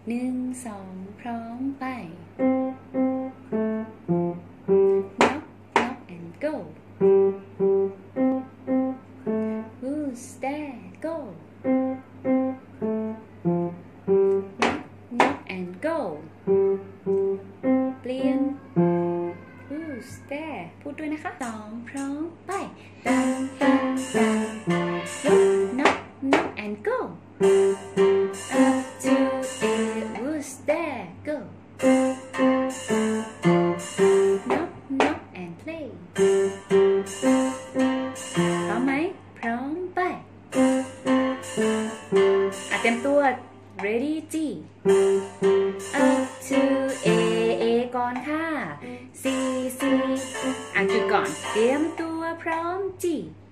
หนึ่งสองพร้อมไป knock knock and go who's there go knock knock and go เปลี่ยน who's there พูดด้วยนะคะสองพร้อมไปตังตังตัง knock knock and go up to it who's there go knock knock and play พร้อมไหมพร้อมไปเตรียมตัว ready G up to A A ก่อนค่ะ C C จุดก่อนเตรียมตัวพร้อม G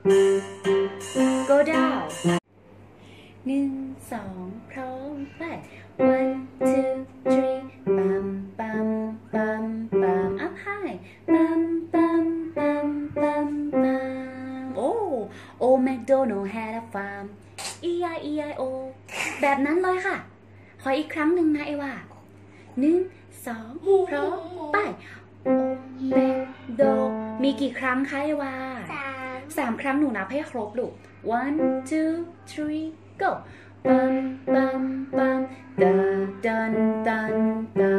go down หนึ่งสองพร้อมไป one two three ปั๊มปั๊มปั๊มปั๊ม up high ปั๊มปั๊มปั๊มปั๊มปั๊มโอ้ Old MacDonald had a farm E-I-E-I-O แบบนั้นเลยค่ะขออีกครั้งหนึ่งนะเอวาหนึ่งสองพร้อมไป Old MacDonald มีกี่ครั้งคะเอวาสามครั้งหนูนับให้ครบลูก one two three go ปั๊มปั๊มปั๊ม da dun dun da